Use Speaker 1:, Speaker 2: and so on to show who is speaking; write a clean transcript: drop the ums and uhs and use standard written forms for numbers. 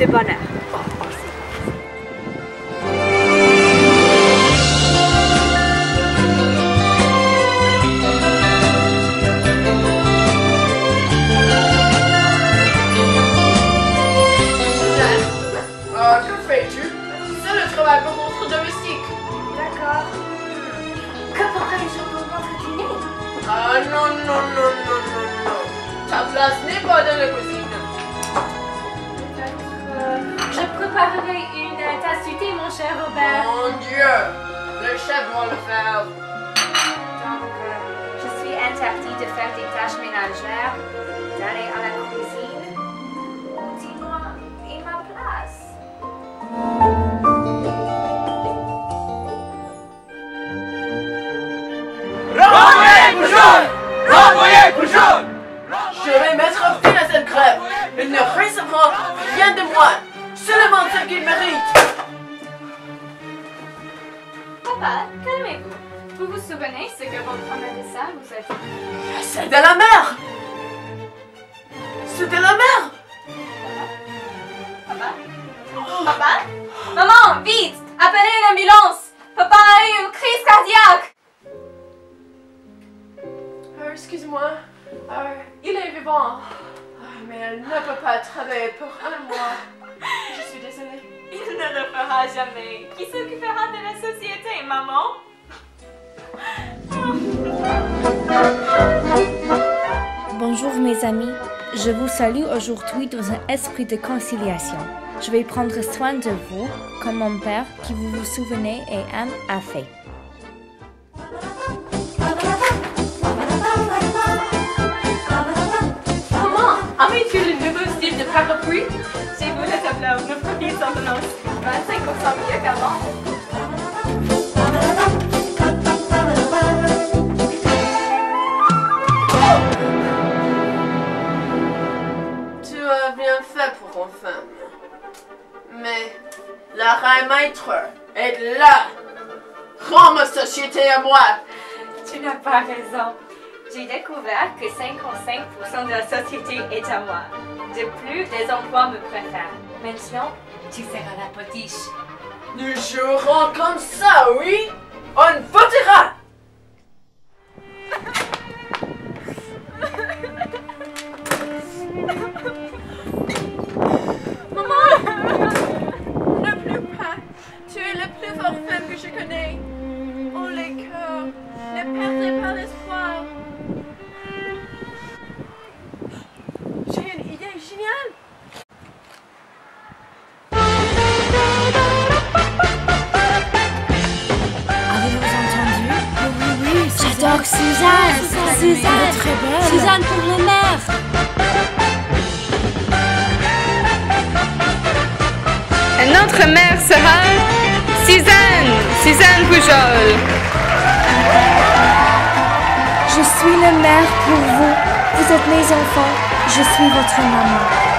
Speaker 1: de bonheur.
Speaker 2: Que fais-tu? C'est le travail pour notre domestique.
Speaker 1: D'accord. Que ferais-je pour votre dîner?
Speaker 2: Ah non, non, non, non, non, non. Ta place n'est pas dans la cuisine.
Speaker 1: Je préparerai une tasse de thé, mon cher Robert.
Speaker 2: Mon Dieu, le chef doit le faire.
Speaker 1: Donc, je suis interdit de faire des tâches ménagères, d'aller à la cuisine. Dis-moi, et ma place?
Speaker 2: Je vais mettre fin à cette grève. Il ne recevra rien de moi. Seulement ce qu'il mérite.
Speaker 1: Papa, calmez-vous. Vous vous souvenez ce que votre médecin vous a dit?
Speaker 2: C'est de la mer. C'est de la mer.
Speaker 1: Papa? Papa? Maman, vite! Appelez une ambulance! Papa a eu une crise cardiaque!
Speaker 2: Excuse-moi. Il est vivant. Mais elle ne peut pas travailler pour un mois. Je suis désolée.
Speaker 1: Il ne le fera jamais. Qui s'occupera de la société, maman?
Speaker 3: Bonjour mes amis, je vous salue aujourd'hui dans un esprit de conciliation. Je vais prendre soin de vous comme mon père qui vous vous souvenez et aime a fait.
Speaker 1: Maman, avez-tu le nouveau style de parapluie? J'ai vu le tableau, nos produits sont en 25% mieux qu'avant.
Speaker 2: Tu as bien fait pour une femme. Mais la reine maître est là. Rends ma société à moi.
Speaker 1: Tu n'as pas raison. J'ai découvert que 55% de la société est à moi. De plus, les emplois me préfèrent. Maintenant, tu seras la potiche.
Speaker 2: Nous jouerons comme ça, oui? On votera! Maman! Ne pleure pas. Tu es la plus forte femme que je connais. Oh les cœurs, ne perdez pas l'espoir. J'ai une idée géniale.
Speaker 3: Avez-vous entendu? Oui, j'adore Suzanne! Suzanne, très belle! Suzanne pour le maire!
Speaker 4: Et notre mère sera Suzanne Pujol.
Speaker 3: Je suis le maire pour vous. Vous êtes mes enfants. Je suis votre maman.